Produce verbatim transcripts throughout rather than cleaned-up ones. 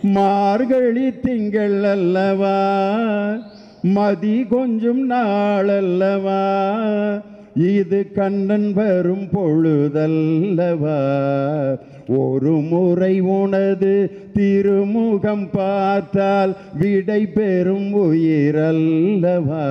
மார்கழி திங்கள் அல்லவா மதி கொஞ்சம் நாளல்லவா இது கண்ணன் வரும் பொழுதல்லவா ஒரு முறை உனது திருமுகம் பார்த்தால் விடை பெறும் உயிரல்லவா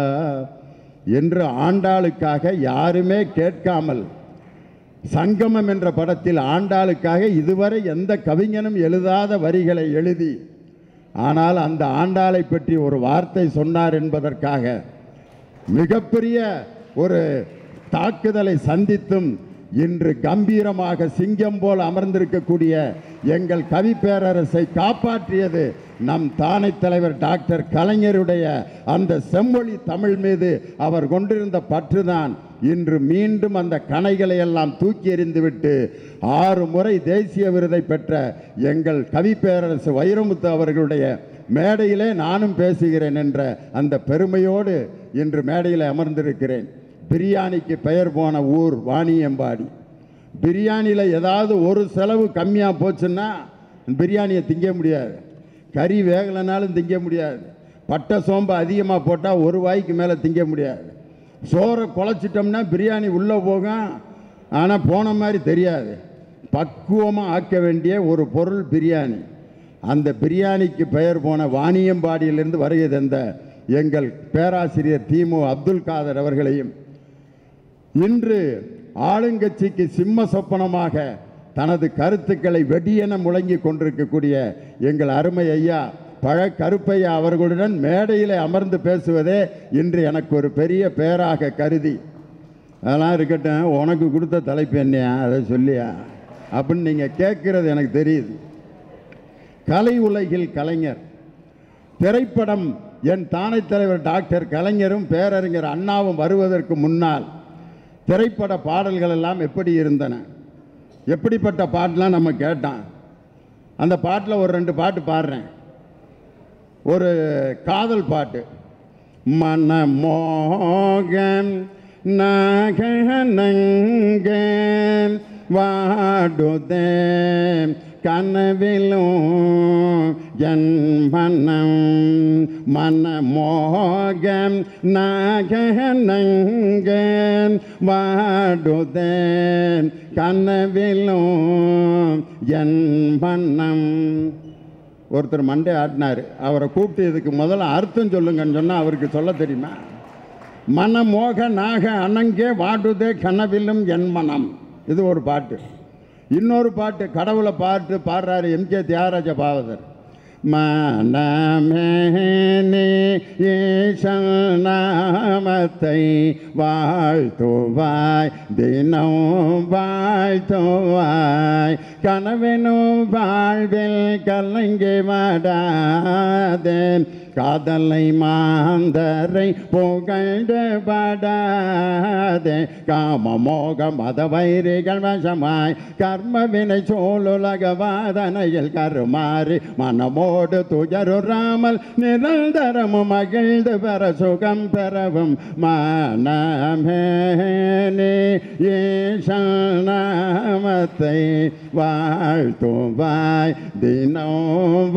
என்று ஆண்டாளுக்காக யாருமே கேட்காமல் சங்கமம் என்ற படத்தில் ஆண்டாளுக்காக இதுவரை எந்த கவிஞனும் எழுதாத வரிகளை எழுதி, ஆனால் அந்த ஆண்டாளை பற்றி ஒரு வார்த்தை சொன்னார் என்பதற்காக மிகப்பெரிய ஒரு தாக்குதலை சந்தித்தும் இன்று கம்பீரமாக சிங்கம் போல் அமர்ந்திருக்கக்கூடிய எங்கள் கவி பேரரசை காப்பாற்றியது நம் தானை தலைவர் டாக்டர் கலைஞருடைய அந்த செம்மொழி தமிழ் மீது அவர் கொண்டிருந்த பற்றுதான் இன்று மீண்டும் அந்த கணைகளை எல்லாம் தூக்கி எறிந்துவிட்டு ஆறு முறை தேசிய விருதை பெற்ற எங்கள் கவி பேரரசு வைரமுத்து அவர்களுடைய மேடையிலே நானும் பேசுகிறேன் என்ற அந்த பெருமையோடு இன்று மேடையில் அமர்ந்திருக்கிறேன். பிரியாணிக்கு பெயர் போன ஊர் வாணியம்பாடி. பிரியாணியில் ஏதாவது ஒரு செலவு கம்மியாக போச்சுன்னா பிரியாணியை திங்க முடியாது, கறி வேகலைனாலும் திங்க முடியாது, பட்டை சோம்பு அதிகமாக போட்டால் ஒரு வாய்க்கு மேலே திங்க முடியாது, சோறை குழச்சிட்டோம்னா பிரியாணி உள்ளே போகும், ஆனால் போன மாதிரி தெரியாது. பக்குவமாக ஆக்க வேண்டிய ஒரு பொருள் பிரியாணி. அந்த பிரியாணிக்கு பெயர் போன வாணியம்பாடியிலிருந்து வருகை தந்த எங்கள் பேராசிரியர் திமு அப்துல் காதர் அவர்களையும், இன்று ஆளுங்கட்சிக்கு சிம்ம சொப்பனமாக தனது கருத்துக்களை வெடியென முழங்கி கொண்டிருக்கக்கூடிய எங்கள் அருமை ஐயா பழ கருப்பையா அவர்களுடன் மேடையில் அமர்ந்து பேசுவதே இன்று எனக்கு ஒரு பெரிய பேராக கருதி, அதெல்லாம் இருக்கட்டும், உனக்கு கொடுத்த தலைப்பு என்னையா அதை சொல்லியா அப்படின்னு நீங்கள் கேட்குறது எனக்கு தெரியுது. கலை உலகில் கலைஞர் திரைப்படம் என் தானை தலைவர் டாக்டர் கலைஞரும் பேரறிஞர் அண்ணாவும் வருவதற்கு முன்னால் திரைப்பட பாடல்கள் எல்லாம் எப்படி இருந்தன, எப்படிப்பட்ட பாட்டெலாம் நம்ம கேட்டான். அந்த பாட்டில் ஒரு ரெண்டு பாட்டு பாடுறேன். ஒரு காதல் பாட்டு, மனமோகன் நகனங்கன் வாடுதே கனவிலும் என் மனம், மனமோகம் நகனங்கன் வாடுதே கனவிலும் என் மனம். ஒருத்தர் மண்டே ஆட்டினார், அவரை கூப்பிட்டு இதுக்கு முதல்ல அர்த்தம் சொல்லுங்கன்னு சொன்னால் அவருக்கு சொல்ல தெரியுமா? மனமோக நாக அணங்கே வாடுதே கனவிலும் என் மனம், இது ஒரு பாட்டு. இன்னொரு பாட்டு கடவுளை பாட்டு பாடுறாரு எம் கே தியாகராஜ பாவதர். மனமேனே ஈசநாமத்தை வாழ்த்துவாய் தினம் வாழ்த்துவாய் கனவெனும் வாழ்வில் கலங்கி வாடாதேன் காதலை மாந்தரை புகழ்ந்து பாடாதே காம மோக மத வைரிகள் வசமாய் கர்மவினை சோழுலக வாதனையில் கருமாறி மனமோடு துயருறாமல் நிரந்தரமும் மகிழ்ந்து பெற சுகம் பெறவும் மனமேனே ஈசநாமத்தை வாழ்த்துவாய் தினம்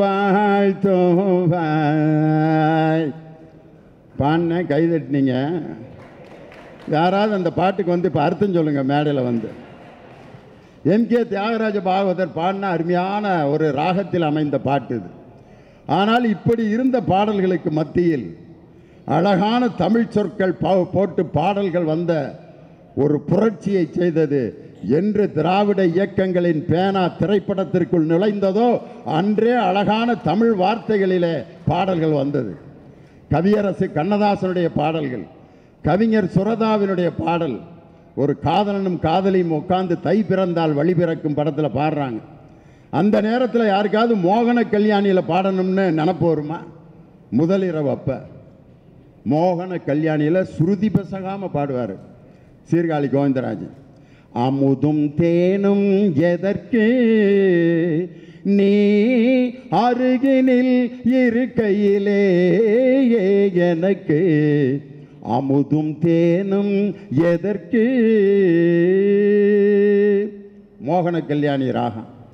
வாழ்த்துவாய். பாடின கைதட்டினீங்க. யாராவது அந்த பாட்டுக்கு வந்து இப்போ அர்த்தம் சொல்லுங்க மேடையில் வந்து. எம் கே தியாகராஜ பாகவதர் பாடின அருமையான ஒரு ராகத்தில் அமைந்த பாட்டு இது. ஆனால் இப்படி இருந்த பாடல்களுக்கு மத்தியில் அழகான தமிழ் சொற்கள் போட்டு பாடல்கள் வந்த ஒரு புரட்சியை செய்தது. என்று திராவிட இயக்கங்களின் பேனா திரைப்படத்திற்குள் நுழைந்ததோ அன்றே அழகான தமிழ் வார்த்தைகளிலே பாடல்கள் வந்தது. கவியரசு கண்ணதாசனுடைய பாடல்கள், கவிஞர் சுரதாவினுடைய பாடல், ஒரு காதலனும் காதலியும் உட்கார்ந்து தை பிறந்தால் வழி பிறக்கும் படத்தில் பாடுறாங்க. அந்த நேரத்தில் யாருக்காவது மோகன கல்யாணியில் பாடணும்னு நினப்பு வருமா? முதலிரவு அப்போ மோகன கல்யாணியில் சுருதி பசகாமல் பாடுவார் சீர்காழி கோவிந்தராஜன். அமுதும் தேனும் எதற்கு நீ அருகினில் இருக்கையிலே எனக்கு அமுதும் தேனும் எதற்கு. மோகன கல்யாணி ராகம்.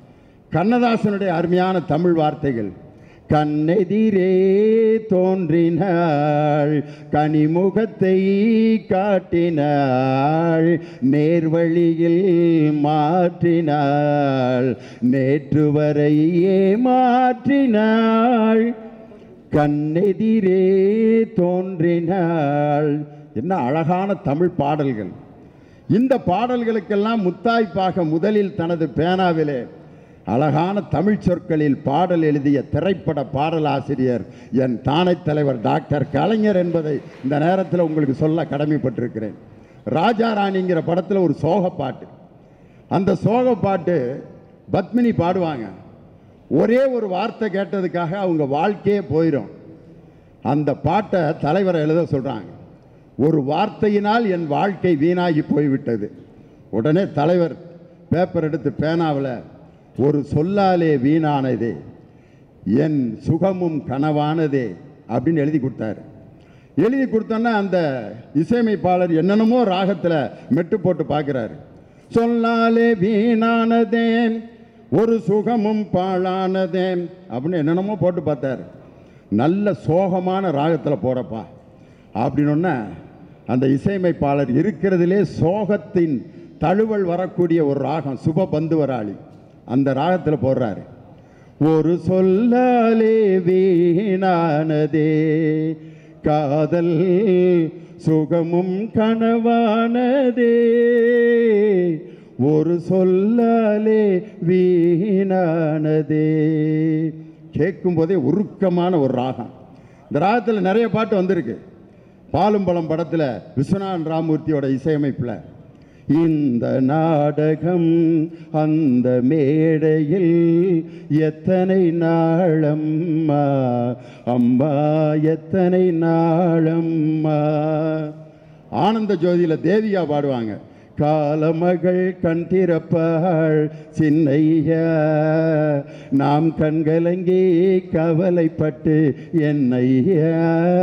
கண்ணதாசனுடைய அருமையான தமிழ் வார்த்தைகள். கண்ணெதிரே தோன்றினாள், கனிமுகத்தை காட்டினாள், நேர்வழியில் மாற்றினாள், நேற்று வரையே மாற்றினாள், கண்ணெதிரே தோன்றினாள். என்ன அழகான தமிழ் பாடல்கள்! இந்த பாடல்களுக்கெல்லாம் முத்தாய்ப்பாக முதலில் தனது பேனாவிலே அழகான தமிழ் சொற்களில் பாடல் எழுதிய திரைப்பட பாடலாசிரியர் என் தானை தலைவர் டாக்டர் கலைஞர் என்பதை இந்த நேரத்தில் உங்களுக்கு சொல்ல கடமைப்பட்டிருக்கிறேன். ராஜா ராணிங்கிற படத்தில் ஒரு சோக பாட்டு, அந்த சோக பாட்டு பத்மினி பாடுவாங்க. ஒரே ஒரு வார்த்தை கேட்டதுக்காக அவங்க வாழ்க்கையே போயிடும். அந்த பாட்டை தலைவரை எழுத சொல்கிறாங்க. ஒரு வார்த்தையினால் என் வாழ்க்கை வீணாகி போய்விட்டது. உடனே தலைவர் பேப்பர் எடுத்து பேனாவில் ஒரு சொல்லாலே வீணானதே என் சுகமும் கனவானதே அப்படின்னு எழுதி கொடுத்தாரு. எழுதி கொடுத்தோன்னா அந்த இசையமைப்பாளர் என்னென்னமோ ராகத்தில் மெட்டு போட்டு பார்க்குறாரு. சொல்லாலே வீணானதே ஒரு சுகமும் பாழானதே அப்படின்னு என்னென்னமோ போட்டு பார்த்தாரு. நல்ல சோகமான ராகத்தில் போகிறப்பா அப்படின்னொன்னே அந்த இசையமைப்பாளர் இருக்கிறதுலே சோகத்தின் தழுவல் வரக்கூடிய ஒரு ராகம் சுப பந்துவராளி, அந்த ராகத்தில் போடுறாரு. ஒரு சொல்லாலே வீணானதே காதல் சுகமும் கனவானதே, ஒரு சொல்லாலே வீணானதே. கேட்கும் போதே உருக்கமான ஒரு ராகம். இந்த ராகத்தில் நிறைய பாட்டு வந்திருக்கு. பாலும் பழம் படத்தில் விஸ்வநாதன் ராமூர்த்தியோட இசையமைப்பில் இந்த நாடகம் அந்த மேடையில் எத்தனை நாளம்மா அம்மா எத்தனை நாளம்மா. ஆனந்த ஜோதியில் தேவியா பாடுவாங்க. காலமகள் கண் திறப்பாள் சின்னையா நாம் கண்கலங்கி கவலைப்பட்டு என்னையா.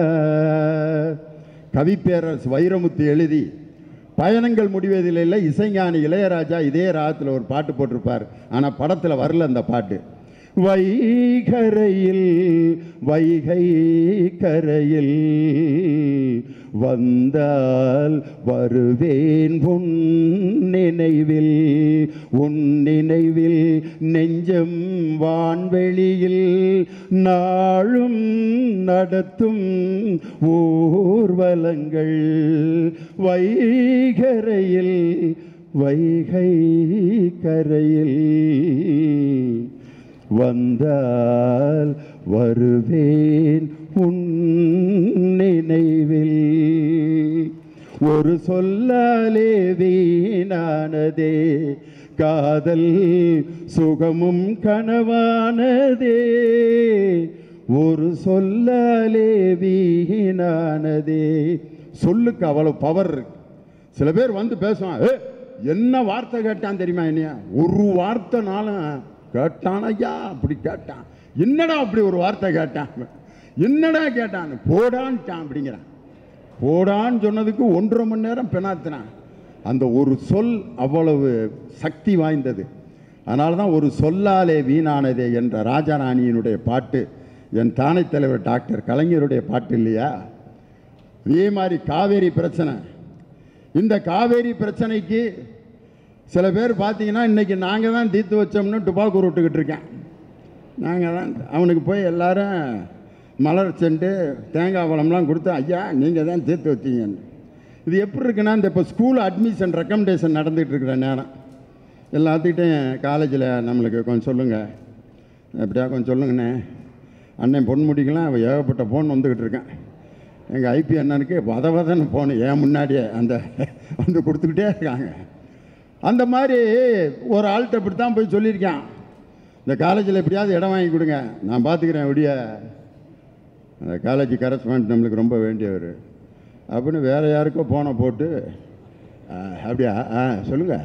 கவிப்பேரரசு வைரமுத்து எழுதி பயணங்கள் முடிவதில்லை இசைஞானி இளையராஜா இதே ராகத்தில் ஒரு பாட்டு போட்டிருப்பார். ஆனால் படத்தில் வரல அந்த பாட்டு. வைகரையில் வைகை கரையில் வந்தால் வருவேன் உன் நினைவில், உன் நினைவில் நெஞ்சம் வான்வெளியில் நாளும் நடத்தும் ஊர்வலங்கள். வைகரையில் வைகை கரையில் வந்தால் வருவேன் உன் நினைவில், ஒரு சொல்லாலே வீணானதே காதல் சுகமும் கனவானதே, ஒரு சொல்லாலே வீணானதே. சொல்லுக்கு அவ்வளவு பவர் இருக்கு. சில பேர் வந்து பேசுவான், என்ன வார்த்தை கேட்டான் தெரியுமா, என்னையா ஒரு வார்த்தைனாலும் கேட்டான் ஐயா அப்படி கேட்டான், என்னடா அப்படி ஒரு வார்த்தை கேட்டான், என்னடா கேட்டான், போடான்ட்டான் அப்படிங்கிறான். போடான்னு சொன்னதுக்கு ஒன்றரை மணி நேரம் பெணாத்தினான். அந்த ஒரு சொல் அவ்வளவு சக்தி வாய்ந்தது. அதனால தான் ஒரு சொல்லாலே வீணானதே என்ற ராஜாராணியினுடைய பாட்டு என் தானை தலைவர் டாக்டர் கலைஞருடைய பாட்டு இல்லையா. இதே மாதிரி காவேரி பிரச்சனை. இந்த காவேரி பிரச்சனைக்கு சில பேர் பார்த்தீங்கன்னா இன்றைக்கி நாங்கள் தான் தீர்த்து வச்சோம்னு டுபாக்கூர் விட்டுக்கிட்டு இருக்கேன். நாங்கள் தான் அவனுக்கு போய் எல்லாரும் மலர் செண்டு தேங்காய் பழம்லாம் கொடுத்து ஐயா நீங்கள் தான் தீர்த்து வச்சீங்கன்னு. இது எப்படி இருக்குன்னா, இந்த இப்போ ஸ்கூல் அட்மிஷன் ரெக்கமெண்டேஷன் நடந்துகிட்டு இருக்கிற நேரம் எல்லாத்துக்கிட்டையும் காலேஜில் நம்மளுக்கு கொஞ்சம் சொல்லுங்கள், எப்படியா கொஞ்சம் சொல்லுங்கண்ணே, அண்ணன் பொண்ணு முடிக்கலாம் அவள் ஏகப்பட்ட ஃபோன் வந்துக்கிட்டு இருக்கேன். எங்கள் ஐபி அண்ணனுக்கு வத வதன்னு ஃபோனு ஏன் முன்னாடியே அந்த வந்து கொடுத்துக்கிட்டே இருக்காங்க. அந்த மாதிரி ஒரு ஆள்கிட்ட இப்படி தான் போய் சொல்லியிருக்கேன், இந்த காலேஜில் எப்படியாவது இடம் வாங்கி கொடுங்க, நான் பார்த்துக்கிறேன் விடிய, அந்த காலேஜ் கரஸ்பாண்ட் நம்மளுக்கு ரொம்ப வேண்டியவர் அப்படின்னு வேறு யாருக்கோ ஃபோனை போட்டு அப்படியா ஆ சொல்லுங்கள்,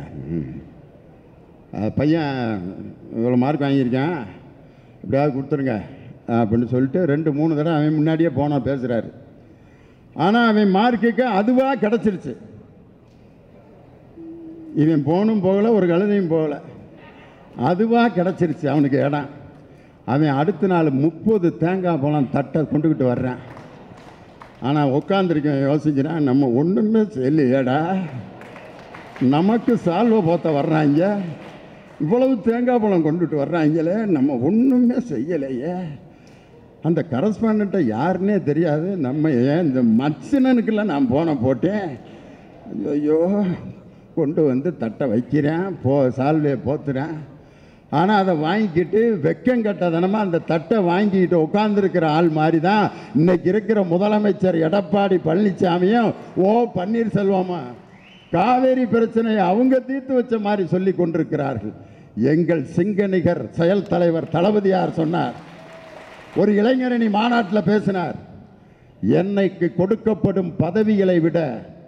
பையன் இவ்வளோ மார்க் வாங்கியிருக்கேன் எப்படியாவது கொடுத்துருங்க அப்படின்னு சொல்லிட்டு ரெண்டு மூணு தடவை அவன் முன்னாடியே போனால் பேசுகிறாரு. ஆனால் அவன் மார்க்குக்கு அதுவாக கிடச்சிருச்சு. இவன் போனும் போகலை, ஒரு கழுதையும் போகலை. அதுவாக கிடச்சிருச்சு அவனுக்கு இடம். அவன் அடுத்த நாள் முப்பது தேங்காய் பழம் தட்டை கொண்டுக்கிட்டு வர்றான். ஆனால் உட்காந்துருக்கேன் யோசிக்கிறேன், நம்ம ஒன்றுமே செய்யலையேடா, நமக்கு சால்வை போத்த வர்றாங்க, இவ்வளவு தேங்காய் பழம் கொண்டுட்டு வர்றாங்களே, நம்ம ஒன்றுமே செய்யலையே. அந்த கரஸ்பாண்டண்ட்டை யாருன்னே தெரியாது. நம்ம ஏன் இந்த மச்சினனுக்கெல்லாம் நான் போன போட்டேன். ஐயோ, கொண்டு வந்து தட்டை வைக்கிறேன், போ சால்வையை போத்துறேன். ஆனால் அதை வாங்கிக்கிட்டு வெக்கங்கட்டதனமாக அந்த தட்டை வாங்கிக்கிட்டு உட்காந்துருக்கிற ஆள் மாதிரி தான் இன்னைக்கு இருக்கிற முதலமைச்சர் எடப்பாடி பழனிசாமியும் ஓ பன்னீர்செல்வமா காவேரி பிரச்சனையை அவங்க தீர்த்து வச்ச மாதிரி சொல்லி கொண்டிருக்கிறார்கள். எங்கள் சிங்கநிகர் செயல் தலைவர் தளபதியார் சொன்னார், ஒரு இளைஞரணி மாநாட்டில் பேசினார், என்னைக்கு கொடுக்கப்படும் பதவிகளை விட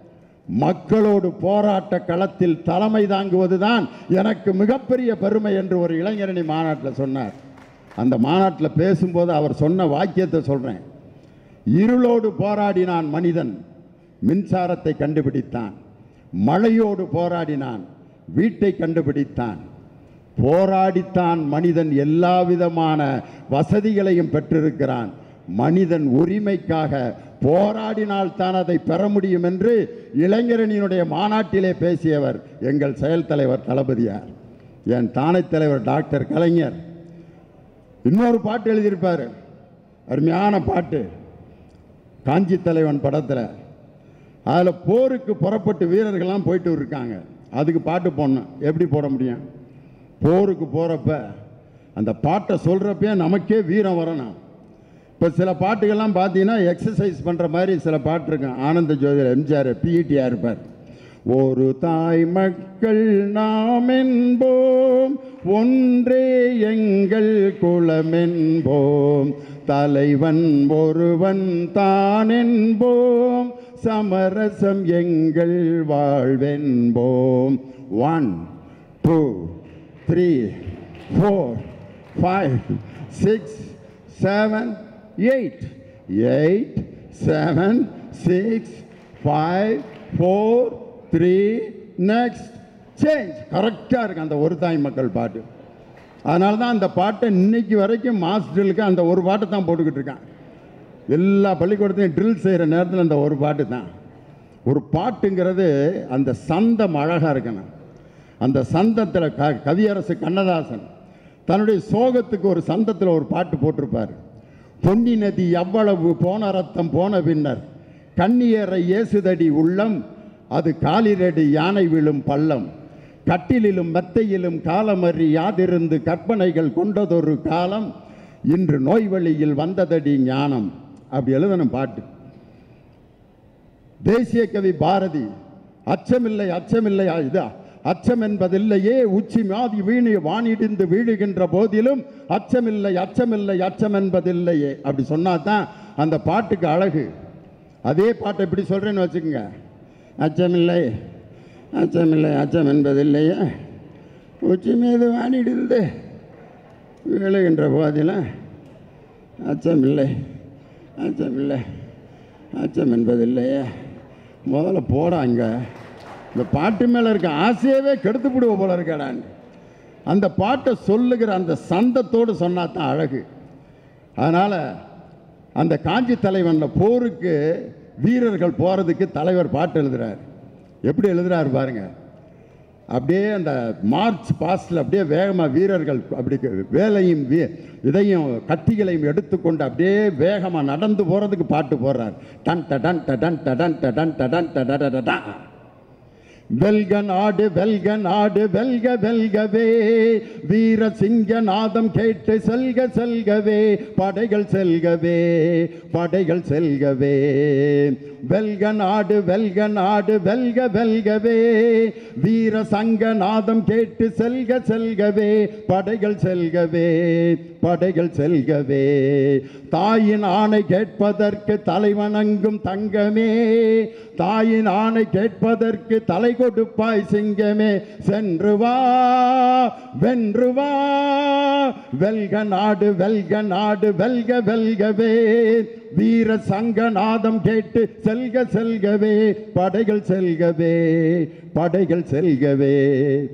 மக்களோடு போராட்ட களத்தில் தலைமை தாங்குவதுதான் எனக்கு மிகப்பெரிய பெருமை என்று ஒரு இளைஞரணி மாநாட்டில் சொன்னார். அந்த மாநாட்டில் பேசும்போது அவர் சொன்ன வாக்கியத்தை சொல்கிறேன். இருளோடு போராடினான் மனிதன், மின்சாரத்தை கண்டுபிடித்தான். மழையோடு போராடினான், வீட்டை கண்டுபிடித்தான். போராடித்தான் மனிதன் எல்லா விதமான வசதிகளையும் பெற்றிருக்கிறான். மனிதன் உரிமைக்காக போராடினால் தான் அதை பெற முடியும் என்று இளைஞரணியினுடைய மாநாட்டிலே பேசியவர் எங்கள் செயல் தலைவர் தளபதியார். என் தானை தலைவர் டாக்டர் கலைஞர் இன்னொரு பாட்டு எழுதியிருப்பார், அருமையான பாட்டு, காஞ்சி தலைவன் படத்தில். அதில் போருக்கு புறப்பட்டு வீரர்கள்லாம் போயிட்டு இருக்காங்க, அதுக்கு பாட்டு போடணும். எப்படி போட முடியும்? போருக்கு போகிறப்ப அந்த பாட்டை சொல்கிறப்பே நமக்கே வீரம் வரணும். இப்போ சில பாட்டுகள்லாம் பார்த்தீங்கன்னா எக்ஸசைஸ் பண்ணுற மாதிரி சில பாட்டு இருக்கும். ஆனந்த ஜோதியில் எம்ஜிஆர் பிஇடியாக இருப்பார். ஒரு தாய் மக்கள் நாம் என்போம், ஒன்றே எங்கள் குலம் என்போம், தலைவன் ஒருவன் தான் என்போம், சமரசம் எங்கள் வாழ்வென்போம். One two three four five six seven eight eight seven six five four three next change. கரெக்டாக இருக்கு அந்த ஒரு தாய் மக்கள் பாட்டு. அதனால தான் அந்த பாட்டை இன்னைக்கு வரைக்கும் மாஸ்டர்களுக்கு அந்த ஒரு பாட்டை தான் போட்டுக்கிட்டு இருக்கான். எல்லா பள்ளிக்கூடத்தையும் ட்ரில் செய்கிற நேரத்தில் அந்த ஒரு பாட்டு தான். ஒரு பாட்டுங்கிறது அந்த சந்தம் அழகாக இருக்கணும். அந்த சந்தத்தில் க கவியரசு கண்ணதாசன் தன்னுடைய சோகத்துக்கு ஒரு சந்தத்தில் ஒரு பாட்டு போட்டிருப்பார். பொன்னி நதி எவ்வளவு போன ரத்தம் போன பின்னர் கண்ணியரை ஏசுதடி உள்ளம், அது காலிரடி யானை விழும் பள்ளம், கட்டிலிலும் மெத்தையிலும் காலமறி யாதிருந்து கற்பனைகள் கொண்டதொரு காலம், இன்று நோய் வழியில் வந்ததடி ஞானம். அப்படி எழுதணும் பாட்டு. தேசிய கவி பாரதி அச்சமில்லை அச்சமில்லை இதா அச்சம் என்பதில்லையே, உச்சி மாதி வீணி வானிடிந்து வீழுகின்ற போதிலும் அச்சமில்லை அச்சமில்லை அச்சம் என்பதில்லையே. அப்படி சொன்னா தான் அந்த பாட்டுக்கு அழகு. அதே பாட்டை இப்படி சொல்கிறேன்னு வச்சுக்கோங்க, அச்சமில்லை அச்சமில்லை அச்சம் என்பதில்லையே, உச்சி மீது வானிடிந்து வீழுகின்ற போதிலும் அச்சமில்லை அச்சமில்லை அச்சம் என்பதில்லையே. முதல்ல போடாங்க, இந்த பாட்டு மேலே இருக்க ஆசையவே கெடுத்து விடுவ போல இருக்காடான். அந்த பாட்டை சொல்லுகிற அந்த சந்தத்தோடு சொன்னா தான் அழகு. அதனால் அந்த காஞ்சி தலைவனில் போருக்கு வீரர்கள் போகிறதுக்கு தலைவர் பாட்டு எழுதுகிறார். எப்படி எழுதுகிறார் பாருங்க. அப்படியே அந்த மார்ச் பாஸ்டில் அப்படியே வேகமாக வீரர்கள் அப்படி வேலையும் இதையும் கத்திகளையும் எடுத்துக்கொண்டு அப்படியே வேகமாக நடந்து போகிறதுக்கு பாட்டு போடுறார். டன் டன் டன் டன் டன் டன் டன். வெல்க நாடு வெல்க நாடு வெல்க வெல்கவே, வீர சிங்க நாதம் கேட்டு செல்க செல்கவே, படைகள் செல்கவே படைகள் செல்கவே. வெல்க நாடு வெல்க நாடு வெல்க வெல்கவே, வீர சங்க நாதம் கேட்டு செல்க செல்கவே, படைகள் செல்கவே படைகள் செல்கவே. தாயின் ஆணை கேட்பதற்கு தலைவணங்கும் தங்கமே, தாயின் ஆணை கேட்பதற்கு தலை கொடுப்பாய் சிங்கமே, சென்று வா வென்று வா. வெல்க நாடு வெல்க நாடு வெல்க வெல்கவே, வீர சங்கநாதம் கேட்டு செல்க செல்கவே, படைகள் செல்கவே படைகள் செல்கவே.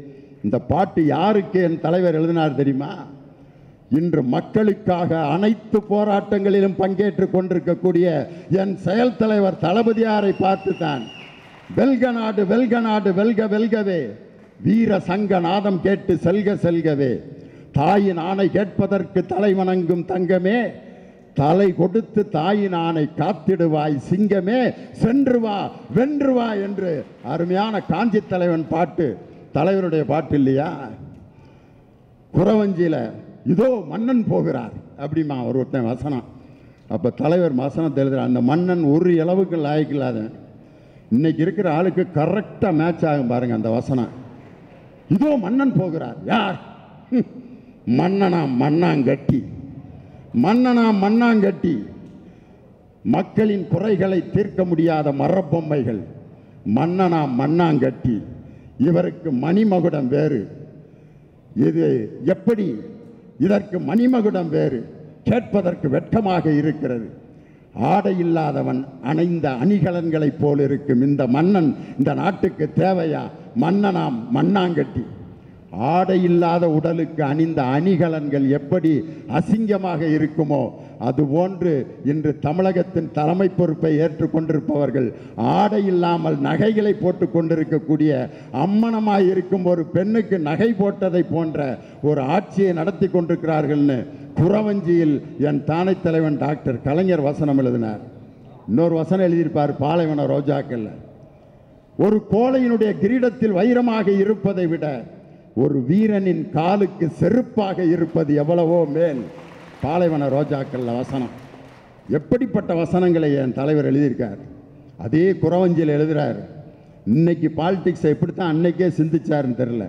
இந்த பாட்டு யாருக்கு என் தலைவர் எழுதினார் தெரியுமா? இன்று மக்களுக்காக அனைத்து போராட்டங்களிலும் பங்கேற்று கொண்டிருக்கக்கூடிய என் செயல் தலைவர் தளபதியாரை பார்த்து தான். வெல்க நாடு வெல்க நாடு வெல்க வெல்கவே, வீர சங்க நாதம் கேட்டு செல்க செல்கவே, தாயின் ஆணை கேட்பதற்கு தலை வணங்கும் தங்கமே, தலை கொடுத்து தாயின் ஆணை காத்திடுவாய் சிங்கமே, சென்று வா வென்று வா என்று அருமையான காஞ்சி தலைவன் பாட்டு தலைவருடைய பாட்டு இல்லையா? குறவஞ்சியில் இதோ மன்னன் போகிறார் அப்படிமா ஒரு ஒருத்தன் வசனம். அப்போ தலைவர் வசனம் எழுதுகிறார். அந்த மன்னன் ஒரு அளவுக்கு லாய்க்கில்லாத இன்னைக்கு இருக்கிற ஆளுக்கு கரெக்டாக மேட்ச் ஆகும் பாருங்க அந்த வசனம். இதோ மன்னன் போகிறார். யார்? மன்னனா மண்ணாங்கட்டி, மன்னனா மண்ணாங்கட்டி, மக்களின் குறைகளை தீர்க்க முடியாத மரப்பொம்மைகள். மன்னனா மண்ணாங்கட்டி, இவருக்கு மணிமகுடம் வேறு. இது எப்படி? இதற்கு மணிமகுடம் வேறு, கேட்பதற்கு வெட்கமாக இருக்கிறது. ஆடை இல்லாதவன் அணைந்த அணிகலன்களைப் போல் இருக்கும் இந்த மன்னன் இந்த நாட்டுக்கு தேவையா? மன்னனாம் மண்ணாங்கட்டி. ஆடை இல்லாத உடலுக்கு அணிந்த அணிகலன்கள் எப்படி அசிங்கமாக இருக்குமோ அதுபோன்று இன்று தமிழகத்தின் தலைமை பொறுப்பை ஏற்றுக்கொண்டிருப்பவர்கள் ஆடை இல்லாமல் நகைகளை போட்டு கொண்டிருக்கக்கூடிய அம்மனமாய் இருக்கும் ஒரு பெண்ணுக்கு நகை போட்டதை போன்ற ஒரு ஆட்சியை நடத்தி கொண்டிருக்கிறார்கள்னு குறவஞ்சியில் என் தானை தலைவன் டாக்டர் கலைஞர் வசனம் எழுதினார். இன்னொரு வசனம் எழுதியிருப்பார் பாலைவன ரோஜாக்கள். ஒரு கோழையினுடைய கிரீடத்தில் வைரமாக இருப்பதை விட ஒரு வீரனின் காலுக்கு செருப்பாக இருப்பது எவ்வளவோ மேல். பாலைவன ரோஜாக்கள் வசனம். எப்படிப்பட்ட வசனங்களை என் தலைவர் எழுதியிருக்கார். அதே குறவஞ்சியில் எழுதுகிறார். இன்னைக்கு பாலிடிக்ஸை எப்படித்தான் அன்னைக்கே சிந்திச்சாருன்னு தெரியல.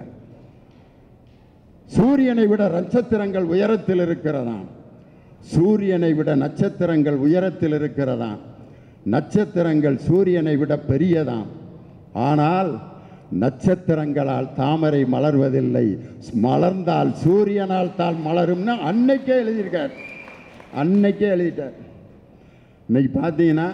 சூரியனை விட நட்சத்திரங்கள் உயரத்தில் இருக்கிறதாம். சூரியனை விட நட்சத்திரங்கள் உயரத்தில் இருக்கிறதாம். நட்சத்திரங்கள் சூரியனை விட பெரியதாம். ஆனால் நட்சத்திரங்களால் தாமரை மலர்வதில்லை, மலர்ந்தால் சூரியனால் தான் மலரும்னு அன்னைக்கே எழுதியிருக்கார். அன்னைக்கே எழுதிட்டார். இன்னைக்கு பார்த்தீங்கன்னா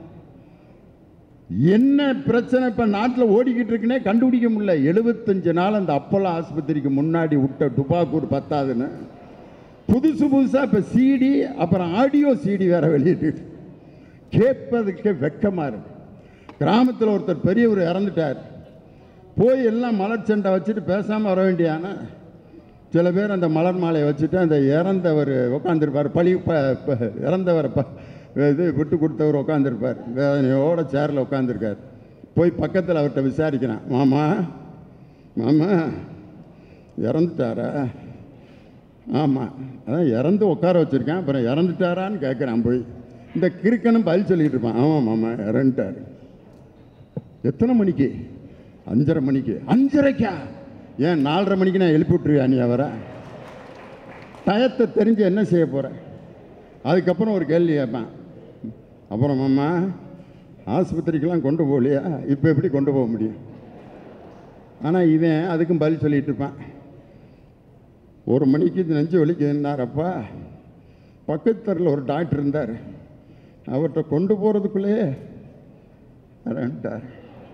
என்ன பிரச்சனை இப்போ நாட்டில் ஓடிக்கிட்டு இருக்குன்னே கண்டுபிடிக்க முடியல. எழுபத்தஞ்சு நாள் அந்த அப்போலோ ஆஸ்பத்திரிக்கு முன்னாடி விட்ட துப்பாக்கூர் பத்தாதுன்னு புதுசு புதுசாக இப்போ சிடி அப்புறம் ஆடியோ சிடி வேற வெளியிட்டு கேட்பதுக்கு வெக்கமாக இருக்கு. கிராமத்தில் ஒருத்தர் பெரியவர் இறந்துட்டார். போய் எல்லாம் மலர் சண்டை வச்சுட்டு பேசாமல் வர வேண்டியானா சில பேர் அந்த மலர் மாலையை வச்சுட்டு அந்த இறந்தவர் உட்காந்துருப்பார். பழி இறந்தவரை ப இது விட்டு கொடுத்தவர் உட்காந்துருப்பார். வேதனையோட சேரில் உட்காந்துருக்கார். போய் பக்கத்தில் அவர்கிட்ட விசாரிக்கிறான். மாமா மாமா இறந்துட்டாரா? ஆமாம், அதான் இறந்து உட்கார வச்சுருக்கேன். அப்புறம் இறந்துட்டாரான்னு கேட்குறான். போய் இந்த கிறுக்கனும் பதில் சொல்லிகிட்டு இருப்பான். ஆமாம் மாமா இறந்துட்டார். எத்தனை மணிக்கு? அஞ்சரை மணிக்கு. அஞ்சரைக்கா? ஏன் நாலரை மணிக்கு நான் எழுப்பி விட்டுருவியா நீ அவரை? டயத்தை தெரிஞ்சு என்ன செய்ய போகிறேன்? அதுக்கப்புறம் ஒரு கேள்வி கேட்பேன். அப்புறம் மாமா ஆஸ்பத்திரிக்கெலாம் கொண்டு போகலையா? இப்போ எப்படி கொண்டு போக முடியும்? ஆனால் இவன் அதுக்கும் பதில் சொல்லிகிட்டு இருப்பான். ஒரு மணிக்கு நெஞ்சு வலிக்குதுன்னாரப்பா, பக்கத்து தெருவில் ஒரு டாக்டர் இருந்தார், அவர்கிட்ட கொண்டு போகிறதுக்குள்ளேயே இறந்துட்டார்.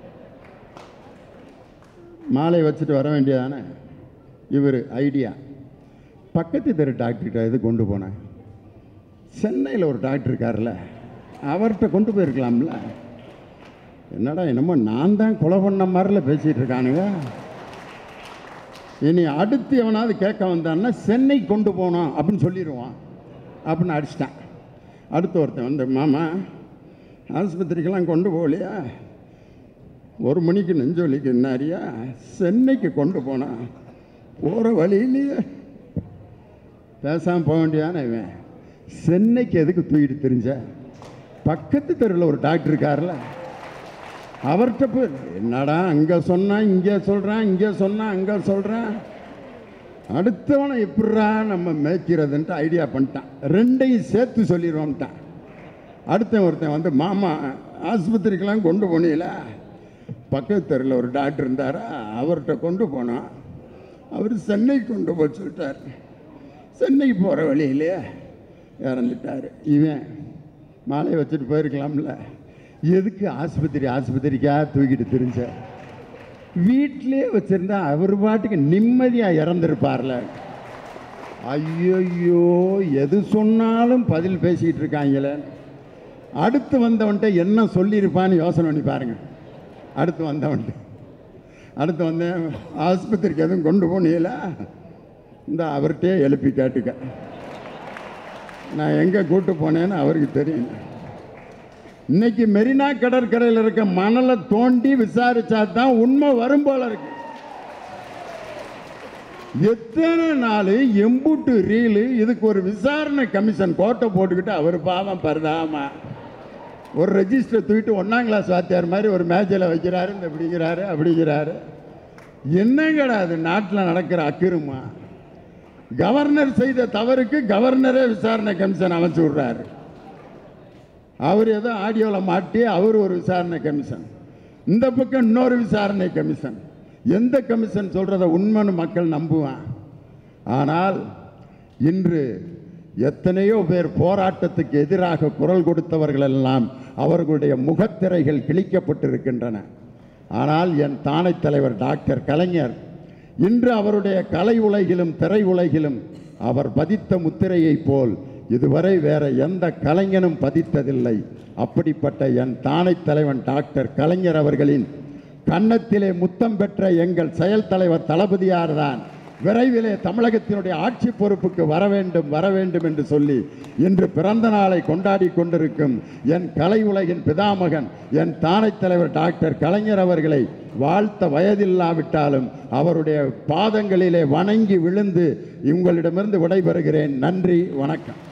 மாலை வச்சுட்டு வர வேண்டியதானே? இவர் ஐடியா பக்கத்து தெரு டாக்டர்கிட்ட இது கொண்டு போனேன். சென்னையில் ஒரு டாக்டர் இருக்கார்ல, அவர்கிட்ட கொண்டு போயிருக்கலாம்ல. என்னடா என்னமோ நான் தான் கொலை பண்ண மாதிரில பேசிகிட்டு இருக்கானுங்க. இனி அடுத்து எவனாவது கேட்க வந்தான்னா சென்னை கொண்டு போனோம் அப்படின்னு சொல்லிடுவான் அப்படின்னு அடிச்சிட்டான். அடுத்து ஒருத்தன் வந்து, மாமா ஆஸ்பத்திரிக்கெல்லாம் கொண்டு போகலையா? ஒரு மணிக்கு நெஞ்சு வலிக்கு என்னாரியா? சென்னைக்கு கொண்டு போனான். போகிற வழியிலேயே பேசாமல் போக வேண்டியானே. இவன் சென்னைக்கு எதுக்கு தூக்கிட்டு தெரிஞ்ச? பக்கத்து தெருவில் ஒரு டாக்டர் இருக்கார்ல, அவர்கிட்ட போய் என்னடா அங்கே சொன்னான் இங்கே சொல்கிறான், இங்கே சொன்னான் அங்கே சொல்கிறான், அடுத்தவனை எப்படா நம்ம மேய்க்கிறதுன்ட்டு ஐடியா பண்ணிட்டான். ரெண்டையும் சேர்த்து சொல்லிடுவோம்ட்டான். அடுத்தவன் ஒருத்தன் வந்து, மாமா ஆஸ்பத்திரிக்கெல்லாம் கொண்டு போனீங்கள? பக்கத்து தெருவில் ஒரு டாக்டர் இருந்தாரா, அவர்கிட்ட கொண்டு போனான். அவர் சென்னைக்கு கொண்டு போய் சொல்லிட்டார். சென்னைக்கு போகிற வழியிலே இறந்துட்டார். இவன் மாலையை வச்சுட்டு போயிருக்கலாம்ல. எதுக்கு ஆஸ்பத்திரி ஆஸ்பத்திரிக்கா தூக்கிட்டு தெரிஞ்ச? வீட்டிலே வச்சுருந்தா அவர் பாட்டுக்கு நிம்மதியாக இறந்துருப்பார்ல. ஐயோ, எது சொன்னாலும் பதில் பேசிக்கிட்டு இருக்காங்களே. அடுத்து வந்தவன்ட்ட என்ன சொல்லியிருப்பான்னு யோசனை பண்ணி பாருங்க. அடுத்து வந்தவன்ட்டு அடுத்து வந்தேன், ஆஸ்பத்திரிக்கு எதுவும் கொண்டு போனீங்களா? இந்த அவர்கிட்டே எழுப்பி கேட்டுக்க, நான் எங்கே கூட்டு போனேன்னு அவருக்கு தெரியும். இன்னைக்கு மெரினா கடற்கரையில் இருக்க மணலை தோண்டி விசாரிச்சா தான் உண்மை வரும் போல இருக்கு. எத்தனை நாள் எம்புட்டு ரீலு, இதுக்கு ஒரு விசாரணை கமிஷன் கோட்டை போட்டுக்கிட்டு அவர் பாவம் பரதாமா ஒரு ரெஜிஸ்டர் தூக்கிட்டு ஒன்றாம் கிளாஸ் வாத்தியார் மாதிரி ஒரு மேஜில் வைக்கிறாரு, இந்த இப்படிங்கிறாரு அப்படிங்கிறாரு. என்னங்கடா அது நாட்டில் நடக்கிற அக்கிரமா? கவர்னர் செய்த தவறுக்கு கவர்னரே விசாரணை கமிஷன் அமைச்சு விடுறாரு. அவர் ஏதோ ஆடியோவில் மாட்டி அவர் ஒரு விசாரணை கமிஷன், இந்த பக்கம் இன்னொரு விசாரணை கமிஷன். எந்த கமிஷன் சொல்கிறத உண்மைன்னு மக்கள் நம்புவான். ஆனால் இன்று எத்தனையோ பேர் போராட்டத்துக்கு எதிராக குரல் கொடுத்தவர்கள் எல்லாம் அவர்களுடைய முகத்திரைகள் கிழிக்கப்பட்டிருக்கின்றன. ஆனால் என் தானை தலைவர் டாக்டர் கலைஞர் இன்று அவருடைய கலை உலகிலும் திரை உலகிலும் அவர் பதித்த முத்திரையைப் போல் இதுவரை வேற எந்த கலைஞனும் பதித்ததில்லை. அப்படிப்பட்ட என் தானை தலைவன் டாக்டர் கலைஞர் அவர்களின் கன்னத்திலே முத்தம் பெற்ற எங்கள் செயல் தலைவர் தளபதியார் தான் விரைவிலே தமிழகத்தினுடைய ஆட்சி பொறுப்புக்கு வர வேண்டும் வர வேண்டும் என்று சொல்லி இன்று பிறந்த நாளை கொண்டாடி கொண்டிருக்கும் என் கலை உலகின் பிதாமகன் என் தானை தலைவர் டாக்டர் கலைஞர் அவர்களை வாழ்த்த வயதில்லாவிட்டாலும் அவருடைய பாதங்களிலே வணங்கி விழுந்து உங்களிடமிருந்து விடைபெறுகிறேன். நன்றி, வணக்கம்.